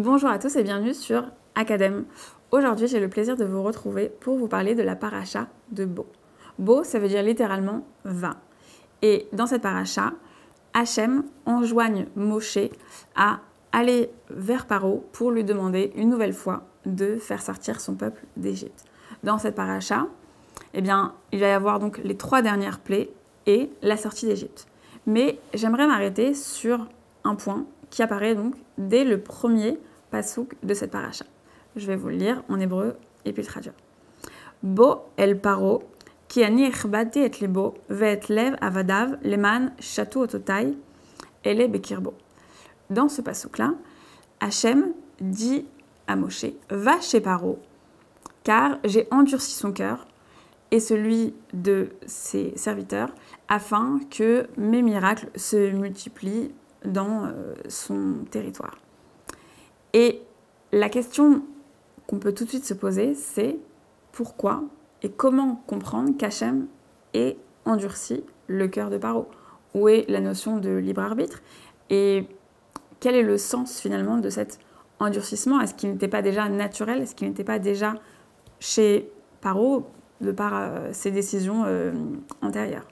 Bonjour à tous et bienvenue sur Academ. Aujourd'hui, j'ai le plaisir de vous retrouver pour vous parler de la paracha de Bo. Bo, ça veut dire littéralement « va ». Et dans cette paracha, Hachem enjoigne Moshe à aller vers Paro pour lui demander une nouvelle fois de faire sortir son peuple d'Égypte. Dans cette paracha, il va y avoir donc les 3 dernières plaies et la sortie d'Égypte. Mais j'aimerais m'arrêter sur un point qui apparaît donc dès le premier pasouk de cette paracha. Je vais vous le lire en hébreu et puis le traduire. Bo el paro, ki ani echbati et libo, ve et lev avadav, leman shatu ototai, ele bekirbo. Dans ce pasouk-là, Hachem dit à Moshe, va chez Paro, car j'ai endurci son cœur et celui de ses serviteurs, afin que mes miracles se multiplient dans son territoire. Et la question qu'on peut tout de suite se poser, c'est pourquoi et comment comprendre qu'Hachem ait endurci le cœur de Paro? Où est la notion de libre arbitre? Et quel est le sens finalement de cet endurcissement? Est-ce qu'il n'était pas déjà naturel? Est-ce qu'il n'était pas déjà chez Paro de par ses décisions antérieures?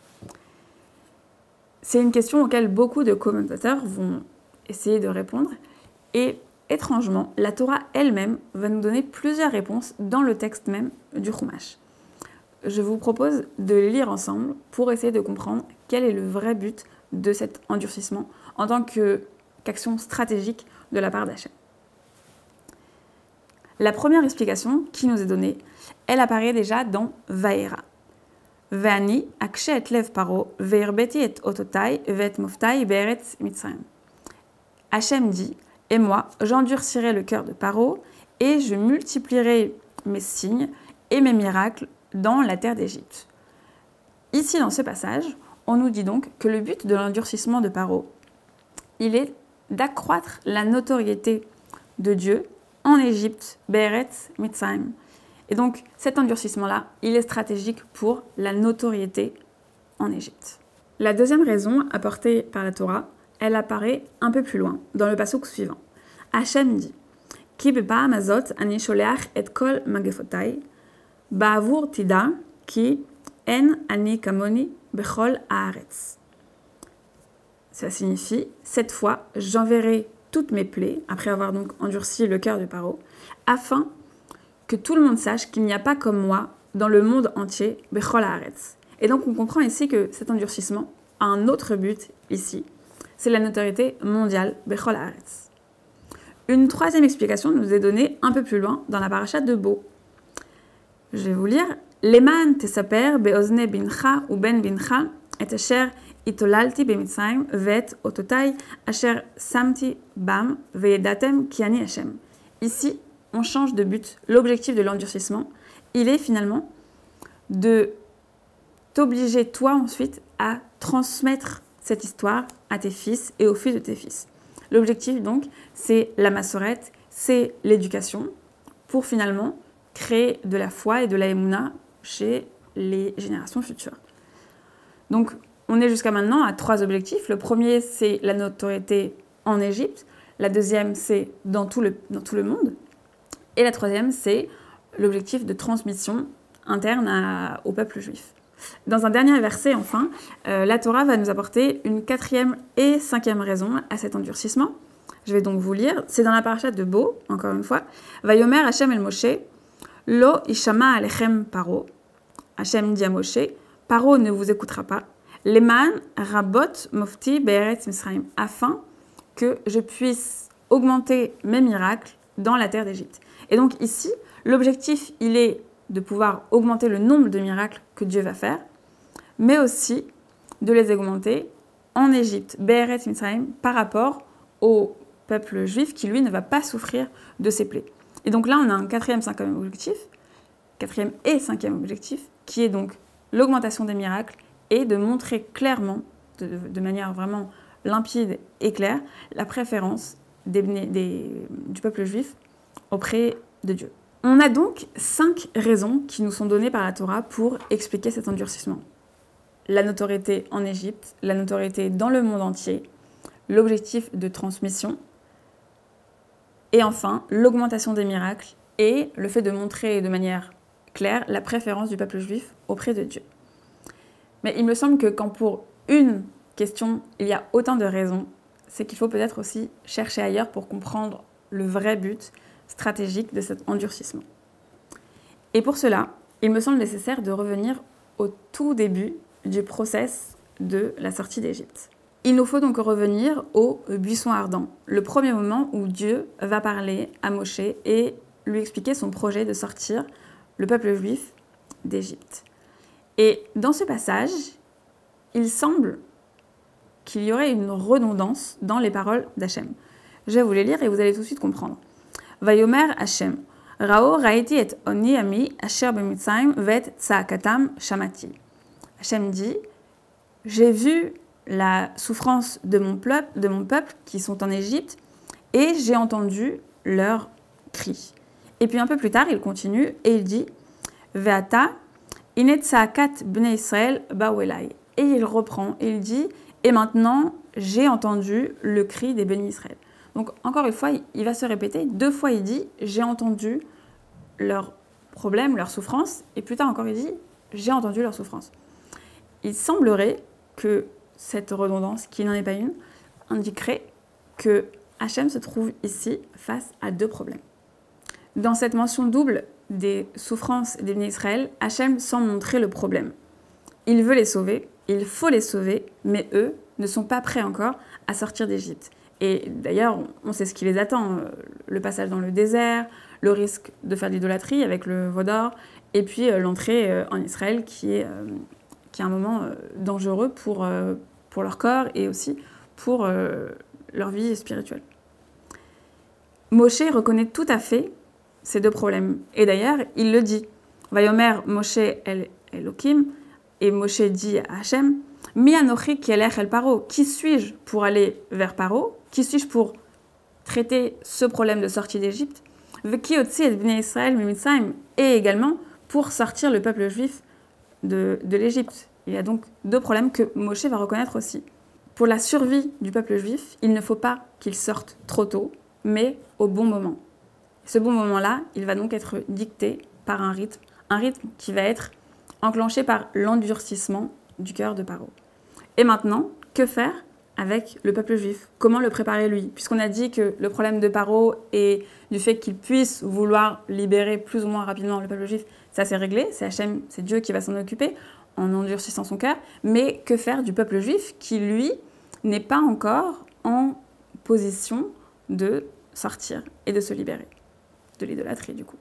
C'est une question auquel beaucoup de commentateurs vont essayer de répondre. Et étrangement, la Torah elle-même va nous donner plusieurs réponses dans le texte même du Chumash. Je vous propose de les lire ensemble pour essayer de comprendre quel est le vrai but de cet endurcissement en tant qu'action stratégique de la part d'Hachem. La première explication qui nous est donnée, elle apparaît déjà dans Vaera. Ve'ani akshe et lev paro ve'erbeti et ototai ve'et moftai be'eretz mitzrayim. Hachem dit, et moi, j'endurcirai le cœur de Paro et je multiplierai mes signes et mes miracles dans la terre d'Égypte. Ici, dans ce passage, on nous dit donc que le but de l'endurcissement de Paro, il est d'accroître la notoriété de Dieu en Égypte, Be'eretz Mitzrayim. Et donc, cet endurcissement-là, il est stratégique pour la notoriété en Égypte. La deuxième raison apportée par la Torah, elle apparaît un peu plus loin, dans le passouk suivant. Hachem dit, Ki bepa'am hazot ani sholeach et kol magefotai, ba'avur tida ki en ani kamoni bechol haaretz. Ça signifie, cette fois, j'enverrai toutes mes plaies, après avoir donc endurci le cœur de Paro, afin que tout le monde sache qu'il n'y a pas comme moi dans le monde entier, bechol haaretz. Et donc on comprend ici que cet endurcissement a un autre but ici, c'est la notoriété mondiale, bechol haaretz. Une troisième explication nous est donnée un peu plus loin dans la paracha de Bo. Je vais vous lire. Leman tesaper beozne bincha ou ben bincha et asher itolalti bemitzrayim vet ototai asher samti bam veyedatem kiani Hachem. Ici, on change de but. L'objectif de l'endurcissement, il est finalement de t'obliger toi ensuite à transmettre cette histoire à tes fils et aux fils de tes fils. L'objectif donc, c'est la massorette, c'est l'éducation pour finalement créer de la foi et de la émouna chez les générations futures. Donc, on est jusqu'à maintenant à 3 objectifs. Le premier, c'est la notoriété en Égypte. La deuxième, c'est dans tout le monde. Et la troisième, c'est l'objectif de transmission interne au peuple juif. Dans un dernier verset, enfin, la Torah va nous apporter une 4e et 5e raison à cet endurcissement. Je vais donc vous lire. C'est dans la paracha de Bo, encore une fois. Vayomer Hachem el Moshe, Lo ishama alechem Paro. Hachem dit à Moshe, Paro ne vous écoutera pas. Leman rabot mofti be'eretz Misraim, afin que je puisse augmenter mes miracles dans la terre d'Égypte. Et donc ici, l'objectif, il est de pouvoir augmenter le nombre de miracles que Dieu va faire, mais aussi de les augmenter en Égypte, Be'eretz Mitzrayim, par rapport au peuple juif qui, lui, ne va pas souffrir de ces plaies. Et donc là, on a un 4e, 5e objectif, 4e et 5e objectif, qui est donc l'augmentation des miracles et de montrer clairement, de manière vraiment limpide et claire, la préférence du peuple juif auprès de Dieu. On a donc 5 raisons qui nous sont données par la Torah pour expliquer cet endurcissement. La notoriété en Égypte, la notoriété dans le monde entier, l'objectif de transmission Et enfin, l'augmentation des miracles et le fait de montrer de manière claire la préférence du peuple juif auprès de Dieu. Mais il me semble que quand pour une question, il y a autant de raisons, c'est qu'il faut peut-être aussi chercher ailleurs pour comprendre le vrai but stratégique de cet endurcissement. Et pour cela, il me semble nécessaire de revenir au tout début du process de la sortie d'Égypte. Il nous faut donc revenir au buisson ardent, le premier moment où Dieu va parler à Moshe et lui expliquer son projet de sortir le peuple juif d'Égypte. Et dans ce passage, il semble qu'il y aurait une redondance dans les paroles d'Hachem. Je vais vous les lire et vous allez tout de suite comprendre. Vayomer Hachem, Rao raiti et oni ami asher b'mitzrayim vet tsaakatam shamati. Hachem dit, j'ai vu la souffrance de mon peuple qui sont en Égypte et j'ai entendu leurs cris. Et puis un peu plus tard, il continue et il dit, Veata inet tsaakat bnei Israël ba'uelai. Et il reprend et il dit, et maintenant j'ai entendu le cri des bénis Israël. Donc encore une fois, il va se répéter. 2 fois il dit, j'ai entendu leurs problèmes, leurs souffrances. Et plus tard encore il dit, j'ai entendu leurs souffrances. Il semblerait que cette redondance, qui n'en est pas une, indiquerait que Hachem se trouve ici face à 2 problèmes. Dans cette mention double des souffrances des bénis Israël, Hachem semble montrer le problème. Il veut les sauver, il faut les sauver, mais eux ne sont pas prêts encore à sortir d'Égypte. Et d'ailleurs, on sait ce qui les attend, le passage dans le désert, le risque de faire de l'idolâtrie avec le veau d'or, et puis l'entrée en Israël qui est un moment dangereux pour leur corps et aussi pour leur vie spirituelle. Moshe reconnaît tout à fait ces 2 problèmes. Et d'ailleurs, il le dit. Vayomer Moshe el Elokim, et Moshe dit à Hachem, Mi anochi ki elech el Paro, qui suis-je pour aller vers Paro? Qui suis-je pour traiter ce problème de sortie d'Égypte? Veki otzi et bnei Israël mimitzrayim, et également pour sortir le peuple juif de l'Égypte. Il y a donc 2 problèmes que Moshe va reconnaître aussi. Pour la survie du peuple juif, il ne faut pas qu'il sorte trop tôt, mais au bon moment. Ce bon moment-là, il va donc être dicté par un rythme qui va être enclenché par l'endurcissement du cœur de Paro. Et maintenant, que faire avec le peuple juif? Comment le préparer lui? Puisqu'on a dit que le problème de Paro et du fait qu'il puisse vouloir libérer plus ou moins rapidement le peuple juif, ça c'est réglé, c'est Hachem, c'est Dieu qui va s'en occuper en endurcissant son cœur. Mais que faire du peuple juif qui, lui, n'est pas encore en position de sortir et de se libérer de l'idolâtrie du coup?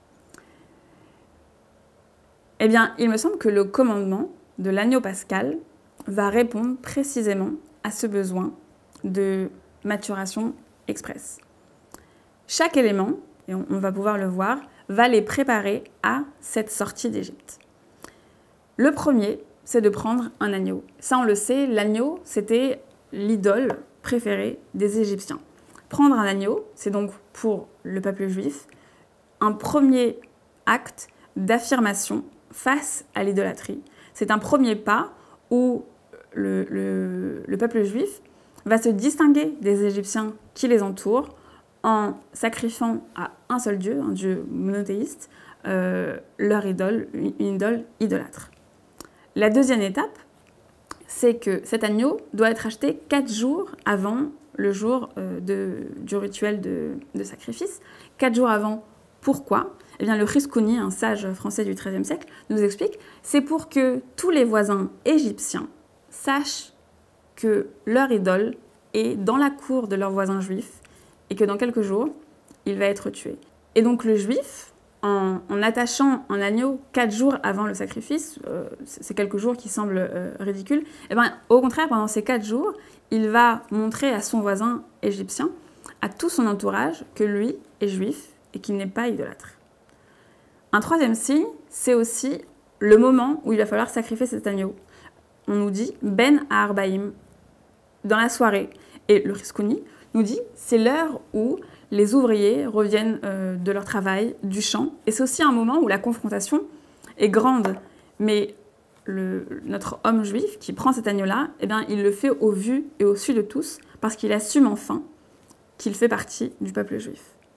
Eh bien, il me semble que le commandement de l'agneau pascal va répondre précisément à ce besoin de maturation express. Chaque élément, et on va pouvoir le voir, va les préparer à cette sortie d'Égypte. Le premier, c'est de prendre un agneau. Ça, on le sait, l'agneau, c'était l'idole préférée des Égyptiens. Prendre un agneau, c'est donc pour le peuple juif un premier acte d'affirmation face à l'idolâtrie. C'est un premier pas où le peuple juif va se distinguer des Égyptiens qui les entourent en sacrifiant à un seul Dieu, un Dieu monothéiste, leur idole, une idole idolâtre. La deuxième étape, c'est que cet agneau doit être acheté 4 jours avant le jour du rituel de sacrifice. 4 jours avant, pourquoi? Eh bien, le Chizkouni, un sage français du XIIIe siècle, nous explique, c'est pour que tous les voisins égyptiens sachent que leur idole est dans la cour de leurs voisins juifs et que dans quelques jours, il va être tué. Et donc le juif, en attachant un agneau 4 jours avant le sacrifice, c'est quelques jours qui semblent ridicules, eh bien, au contraire, pendant ces 4 jours, il va montrer à son voisin égyptien, à tout son entourage, que lui est juif et qu'il n'est pas idolâtre. Un troisième signe, c'est aussi le moment où il va falloir sacrifier cet agneau. On nous dit Ben Arbaïm, dans la soirée. Et le Chizkouni nous dit c'est l'heure où les ouvriers reviennent de leur travail, du champ. Et c'est aussi un moment où la confrontation est grande. Mais notre homme juif qui prend cet agneau-là, eh bien, il le fait au vu et au su de tous parce qu'il assume enfin qu'il fait partie du peuple juif.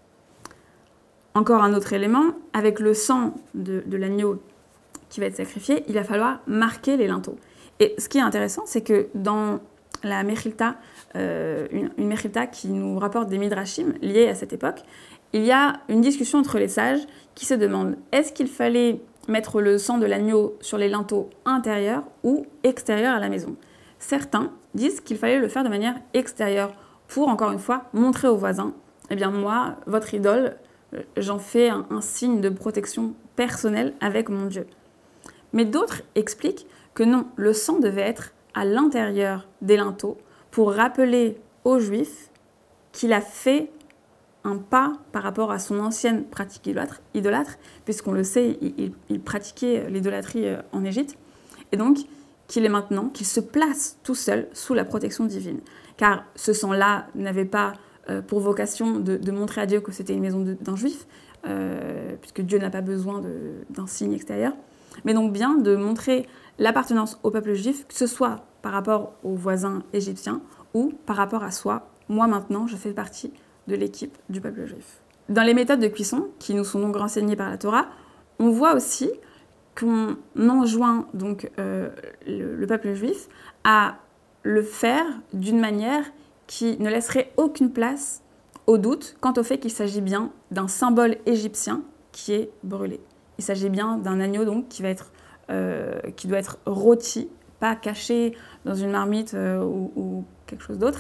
Encore un autre élément, avec le sang de l'agneau qui va être sacrifié, il va falloir marquer les linteaux. Et ce qui est intéressant, c'est que dans la Mechilta, une Mechilta qui nous rapporte des midrashim liés à cette époque, il y a une discussion entre les sages qui se demandent est-ce qu'il fallait mettre le sang de l'agneau sur les linteaux intérieurs ou extérieurs à la maison. Certains disent qu'il fallait le faire de manière extérieure pour, encore une fois, montrer aux voisins eh bien moi, votre idole, j'en fais un signe de protection personnelle avec mon Dieu. Mais d'autres expliquent que non, le sang devait être à l'intérieur des linteaux pour rappeler aux Juifs qu'il a fait un pas par rapport à son ancienne pratique idolâtre, puisqu'on le sait, il pratiquait l'idolâtrie en Égypte, et donc qu'il est maintenant, qu'il se place tout seul sous la protection divine. Car ce sang-là n'avait pas pour vocation de montrer à Dieu que c'était une maison d'un Juif, puisque Dieu n'a pas besoin d'un signe extérieur, mais donc bien de montrer l'appartenance au peuple juif, que ce soit par rapport aux voisins égyptiens ou par rapport à soi. Moi maintenant, je fais partie de l'équipe du peuple juif. Dans les méthodes de cuisson, qui nous sont donc renseignées par la Torah, on voit aussi qu'on enjoint donc le peuple juif à le faire d'une manière qui ne laisserait aucune place au doute quant au fait qu'il s'agit bien d'un symbole égyptien qui est brûlé. Il s'agit bien d'un agneau donc qui doit être rôti, pas caché dans une marmite ou quelque chose d'autre,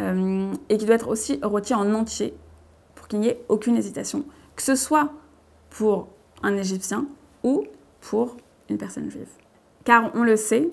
et qui doit être aussi rôti en entier pour qu'il n'y ait aucune hésitation, que ce soit pour un Égyptien ou pour une personne juive. Car on le sait,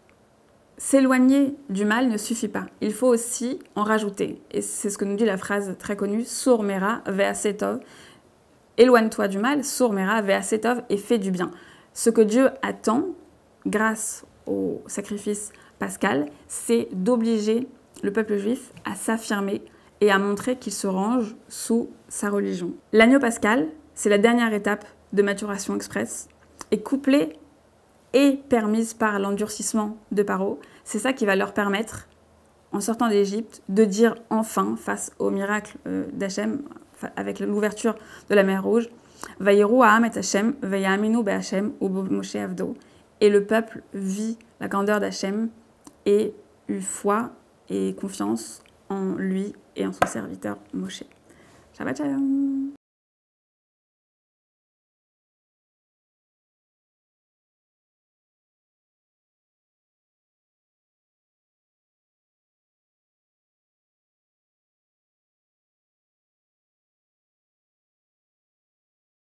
s'éloigner du mal ne suffit pas. Il faut aussi en rajouter. Et c'est ce que nous dit la phrase très connue, Sour mera ve'asetov. Éloigne-toi du mal, Sour mera ve'asetov, et fais du bien. Ce que Dieu attend, grâce au sacrifice pascal, c'est d'obliger le peuple juif à s'affirmer et à montrer qu'il se range sous sa religion. L'agneau pascal, c'est la dernière étape de maturation express, et couplée et permise par l'endurcissement de Paro, c'est ça qui va leur permettre, en sortant d'Égypte, de dire enfin, face au miracle d'Hachem, avec l'ouverture de la mer Rouge, Vayiru ha'am et Hachem, vayaminu be'Hachem ou Moshe avdo. Et le peuple vit la grandeur d'Hachem et eut foi et confiance en lui et en son serviteur Moshe. Shabbat shalom.